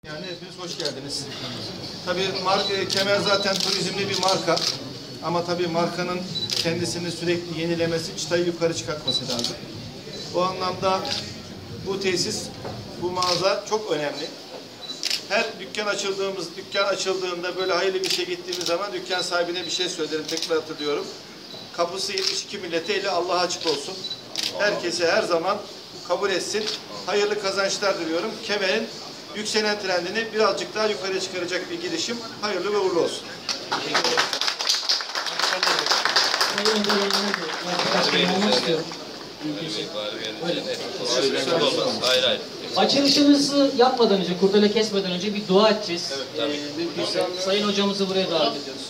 Yani hepiniz hoş geldiniz. Tabii Kemer zaten turizmli bir marka. Ama tabii markanın kendisini sürekli yenilemesi, çıtayı yukarı çıkartması lazım. Bu anlamda bu tesis, bu mağaza çok önemli. Her dükkan açıldığında böyle hayırlı bir şey gittiğimiz zaman dükkan sahibine bir şey söylerim, tekrar hatırlıyorum. Kapısı 72 millete eli Allah'a açık olsun. Herkese her zaman kabul etsin. Hayırlı kazançlar diliyorum. Kemer'in yükselen trendini birazcık daha yukarı çıkaracak bir girişim. Hayırlı ve uğurlu olsun. Açılışımızı yapmadan önce, kurdele kesmeden önce bir dua edeceğiz. Mümkünse Sayın Hocamızı buraya davet ediyoruz.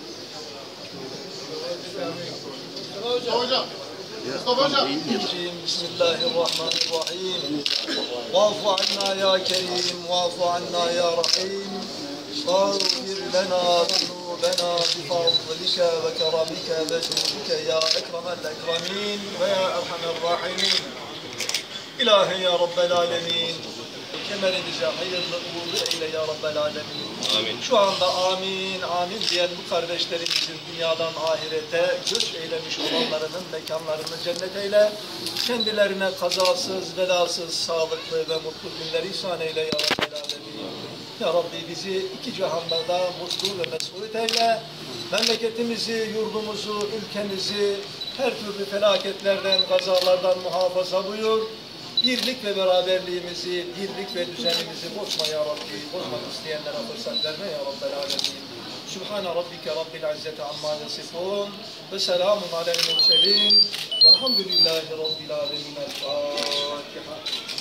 Hocam. Mustafa Hocam. Bismillahirrahmanirrahim. Va'fu anna ya kerim, va'fu anna ya rahim. Ağfir lena zunubena bifadlika ve keramika ve cudika ya ekremel ekremin ve ya erhamer rahimin. İlahi ya Rabbel alemin. Kemerimize hayırlı uğurlu eyle ya Rabbel alemin. Amin. Şu anda amin, amin diyen bu kardeşlerimizin dünyadan ahirete göç eylemiş olanlarının mekanlarını cennet eyle. Kendilerine kazasız, belasız, sağlıklı ve mutlu günler ihsan eyle ya Rabbel alemin. Ya Rabbi bizi iki cihanda da mutlu ve mesut eyle. Memleketimizi, yurdumuzu, ülkemizi her türlü felaketlerden, kazalardan muhafaza buyur. Birlik ve beraberliğimizi, birlik ve düzenimizi bozma ya Rabbi. Bozmak isteyenlere fırsat verme ya Rabbel alemin. Sübhane Rabbike Rabbil İzzeti amma yasifun ve selamun alel murselin velhamdülillahi Rabbil alemin. El-Fatiha.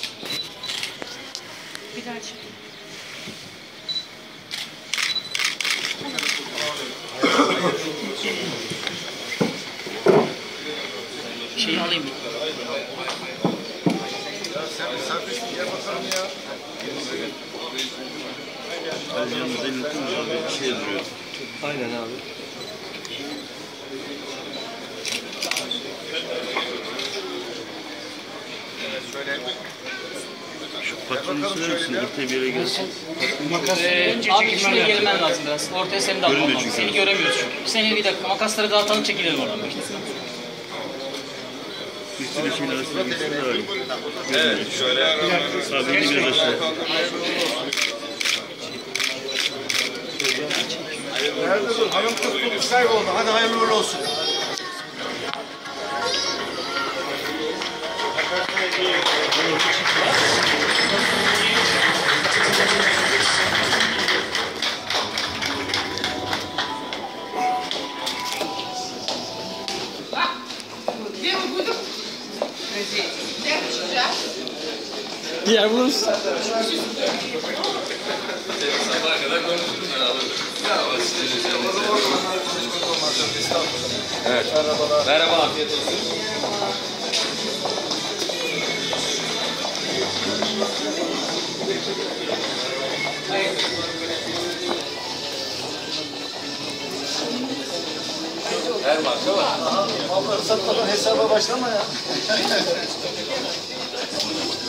Bir daha çık. Şeyi alayım mı? Yanımızda bir şey duruyor. Aynen abi. Şu patronu söyler misin? Ortaya bir yere gelsin. Abi şuraya gelmen lazım biraz. Ortaya seni de almam lazım. Seni göremiyoruz çünkü. Seni bir dakika makasları dağıtalım, çekilelim oradan. Bir sürü şeyin arasında bir sürü daha iyi. Evet, şöyle. Sabini biraz aşağı. Nerede dur? Hanım kız tutmuş kayboldu. Hadi hayırlı uğurlu olsun. Diğer buluruz. Sabaha kadar konuşuruz herhalde. Evet. Merhaba, afiyet olsun. Her marka var. Abla satmadan hesaba başlama ya.